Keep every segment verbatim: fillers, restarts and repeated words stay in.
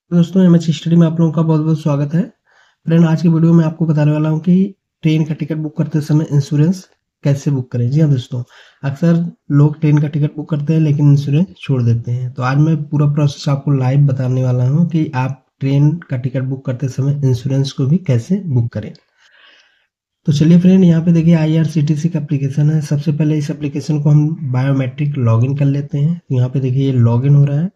तो दोस्तों M H study में आप लोगों का बहुत बहुत स्वागत है। फ्रेंड, आज की वीडियो में आपको बताने वाला हूँ कि ट्रेन का टिकट बुक करते समय इंश्योरेंस कैसे बुक करें। जी हाँ दोस्तों, अक्सर लोग ट्रेन का टिकट बुक करते हैं लेकिन इंश्योरेंस छोड़ देते हैं। तो आज मैं पूरा प्रोसेस आपको लाइव बताने वाला हूँ कि आप ट्रेन का टिकट बुक करते समय इंश्योरेंस को भी कैसे बुक करें। तो चलिए फ्रेंड, यहाँ पे देखिए I R C T C का एप्लीकेशन है। सबसे पहले इस एप्लीकेशन को हम बायोमेट्रिक लॉगिन कर लेते हैं। तो यहाँ पे देखिए ये लॉगिन हो रहा है।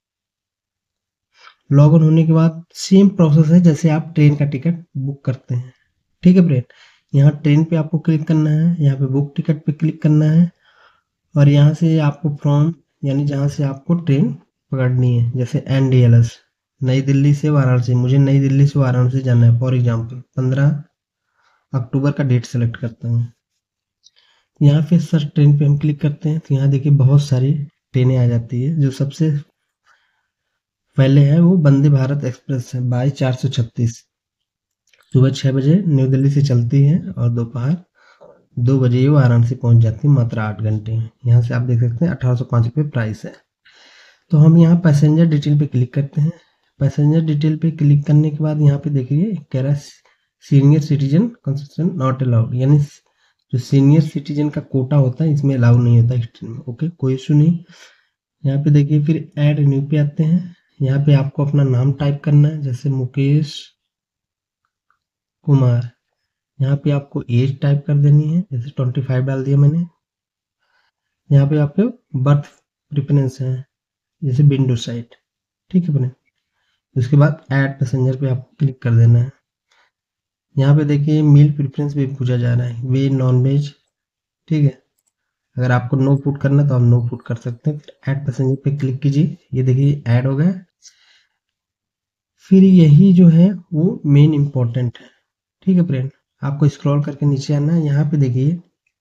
लॉग इन होने के बाद सेम प्रोसेस है जैसे आप ट्रेन का टिकट बुक करते हैं। ठीक है फ्रेंड, यहाँ ट्रेन पे आपको क्लिक करना है, यहाँ पे बुक टिकट पे क्लिक करना है और यहाँ से आपको फ्रॉम यानी जहाँ से आपको ट्रेन पकड़नी है, जैसे एन डी एल एस नई दिल्ली से वाराणसी, मुझे नई दिल्ली से वाराणसी जाना है। फॉर एग्जाम्पल पंद्रह अक्टूबर का डेट सेलेक्ट करता हूँ। यहाँ पे सर ट्रेन पे हम क्लिक करते हैं तो यहाँ देखिए बहुत सारी ट्रेनें आ जाती है। जो सबसे पहले है वो वंदे भारत एक्सप्रेस है बाई चार सौ छत्तीस। सुबह छः बजे न्यू दिल्ली से चलती है और दोपहर दो बजे ये वाराणसी पहुंच जाती है, मात्र आठ घंटे में। यहाँ से आप देख सकते हैं अठारह सौ पाँच रुपये प्राइस है। तो हम यहाँ पैसेंजर डिटेल पे क्लिक करते हैं। पैसेंजर डिटेल पे क्लिक करने के बाद यहाँ पे देखिए कह रहा है senior citizen concession not allowed, यानी जो सीनियर सिटीजन का कोटा होता है इसमें अलाउ नहीं होता इस ट्रेन में। ओके, कोई इशू नहीं। यहाँ पे देखिए फिर ऐड न्यू पे आते हैं। यहाँ पे आपको अपना नाम टाइप करना है, जैसे मुकेश कुमार। यहाँ पे आपको एज टाइप कर देनी है, जैसे ट्वेंटी फाइव डाल दिया मैंने। यहाँ पे आपके बर्थ प्रेफरेंस है, जैसे विंडो साइड। ठीक है अपने, उसके बाद ऐड पैसेंजर पे आपको क्लिक कर देना है। यहाँ पे देखिए मील प्रेफरेंस भी पूछा जा रहा है, वेज नॉन वेज। ठीक है, अगर आपको नो पुट करना है तो आप नो पुट कर सकते हैं। फिर ऐड पैसेंजर पे क्लिक कीजिए, ये देखिए ऐड हो गया। फिर यही जो है वो मेन इंपॉर्टेंट है। ठीक है फ्रेंड, आपको स्क्रॉल करके नीचे आना है। यहाँ पे देखिए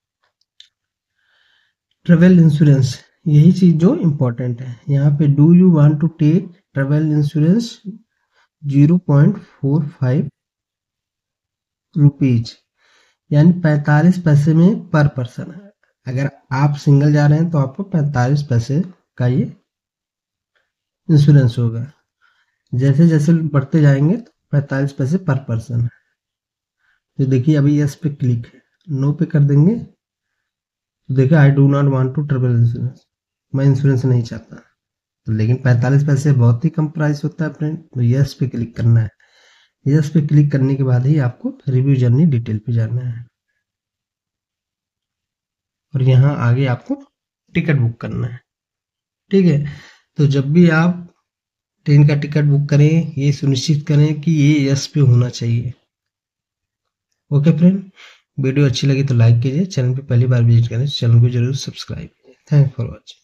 ट्रेवल इंश्योरेंस, यही चीज जो इम्पोर्टेंट है। यहाँ पे do you want to take travel insurance zero point four five rupees, यानी पैंतालीस पैसे में पर पर्सन है। अगर आप सिंगल जा रहे हैं तो आपको पैंतालीस पैसे का ये इंश्योरेंस होगा। जैसे जैसे बढ़ते जाएंगे तो पैंतालीस पैसे पर पर्सन है। तो देखिए अभी यस पे क्लिक है, नो पे कर देंगे तो देखिए I do not want to travel insurance, मैं इंश्योरेंस नहीं चाहता। तो लेकिन पैंतालीस पैसे बहुत ही कम प्राइस होता है फ्रेंड। तो यस पे क्लिक करना है। यस पे क्लिक करने के बाद ही आपको रिव्यू जर्नी डिटेल पे जाना है और यहाँ आगे आपको टिकट बुक करना है। ठीक है, तो जब भी आप ट्रेन का टिकट बुक करें ये सुनिश्चित करें कि ये यस पे होना चाहिए। ओके फ्रेंड, वीडियो अच्छी लगी तो लाइक कीजिए, चैनल पे पहली बार विजिट करें तो चैनल को जरूर सब्सक्राइब कीजिए। Thanks for watching.